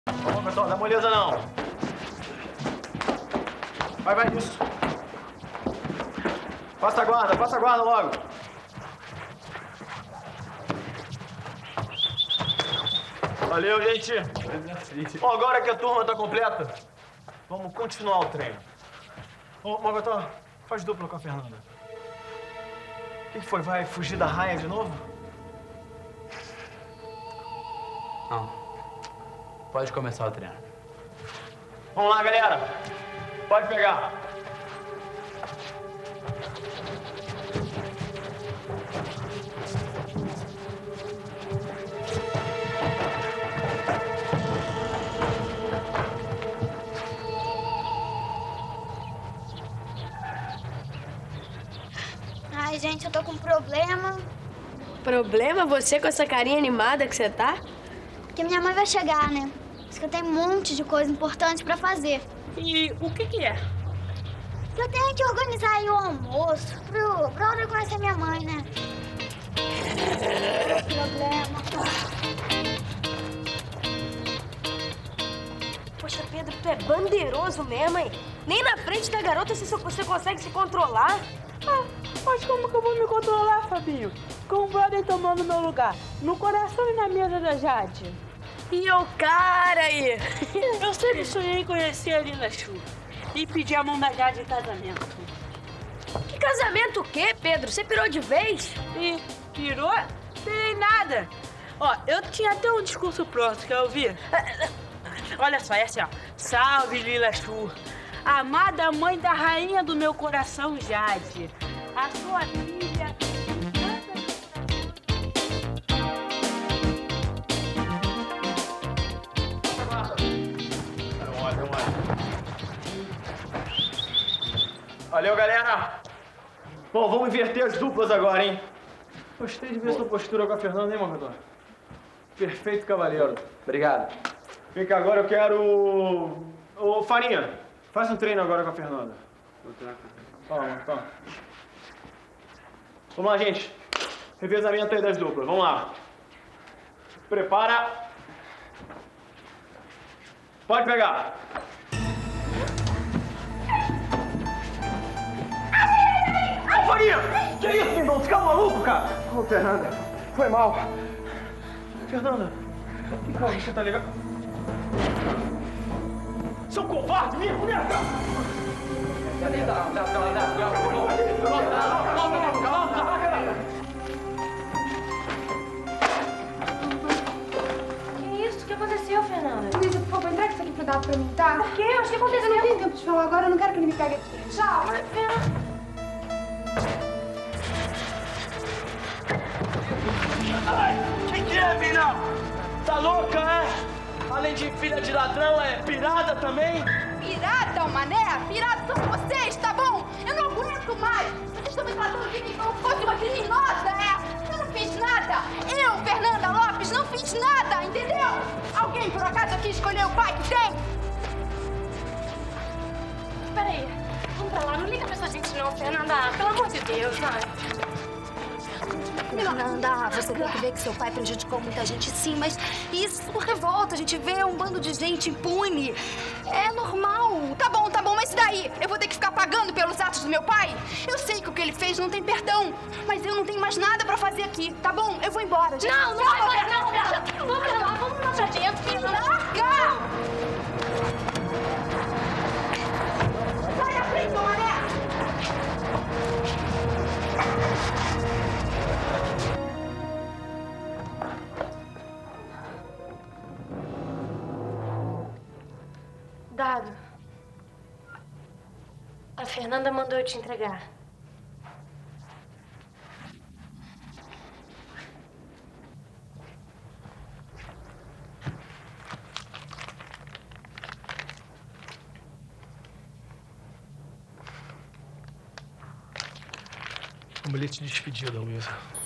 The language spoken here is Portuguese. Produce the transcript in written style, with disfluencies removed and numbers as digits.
Ô, Betão, dá moleza não. Vai, isso. Passa a guarda logo. Valeu, gente. Bom, agora que a turma tá completa, vamos continuar o treino. Ô, Mogató, faz dupla com a Fernanda. O que foi? Vai fugir da raia de novo? Não. Pode começar o treino. Vamos lá, galera. Pode pegar. Ai, gente, eu tô com um problema. Problema? Você com essa carinha animada que você tá? Porque minha mãe vai chegar, né? Diz que eu tenho um monte de coisa importante pra fazer. E o que é? Eu tenho que organizar aí o almoço pro brother conhecer minha mãe, né? Problema. Poxa, Pedro, tu é bandeiroso mesmo, hein? Nem na frente da garota você consegue se controlar. Ah, mas como que eu vou me controlar, Fabinho? Com o brother tomando meu lugar, no coração e na mesa da Jade. E o cara aí? Eu sempre sonhei em conhecer a Lila Chu e pedir a mão da Jade em casamento. Que casamento o quê, Pedro? Você pirou de vez? E pirou? Pirei nada. Ó, eu tinha até um discurso pronto, quer ouvir? Olha só, é assim, ó. Salve, Lila Chu. Amada mãe da rainha do meu coração, Jade. A sua filha... Valeu, galera. Bom, vamos inverter as duplas agora, hein? Gostei de ver sua postura com a Fernanda, hein, Mogató? Perfeito, cavaleiro. Obrigado. Vem cá, agora eu quero... Ô, Farinha, faz um treino agora com a Fernanda. Toma. Vamos lá, gente. Revezamento aí das duplas. Vamos lá. Prepara. Pode pegar. Ô, Farinha! Que isso, Lindão? Você fica maluco, cara? Ô, Fernanda, foi mal. Fernanda, que porra, você tá ligado? Seu covarde, minha mulher! Que isso? O que aconteceu, Fernanda? Luísa, por favor, entrega isso aqui pro Dado pra mim, tá? Por quê? O que aconteceu? Eu não tenho tempo de falar agora, eu não quero que ele me pegue aqui. Tchau. Mas, Fernanda... Ai, que é, Vinão? Tá louca, é? Além de filha de ladrão, é pirada também? Pirata, mané? Pirata são vocês, tá bom? Eu não aguento mais. Vocês estão me tratando de mim como se fosse uma criminosa, é? Eu não fiz nada. Eu, Fernanda Lopes, não fiz nada, entendeu? Alguém, por acaso, aqui escolheu o pai que tem? Peraí, vamos pra lá. Não liga pra essa gente não, Fernanda. Pelo amor de Deus, vai. Fernanda, você tem que ver que seu pai prejudicou muita gente, sim, mas isso revolta. A gente vê um bando de gente impune. É normal. Tá bom, mas e daí? Eu vou ter que ficar pagando pelos atos do meu pai? Eu sei que o que ele fez não tem perdão, mas eu não tenho mais nada pra fazer aqui, tá bom? Eu vou embora, gente. Não vai embora, não. Vamos pra lá, vamos lá pra dentro, Fernanda. Larga! Sai da frente, mané! Dado. A Fernanda mandou eu te entregar. Um bilhete de despedida, Luísa.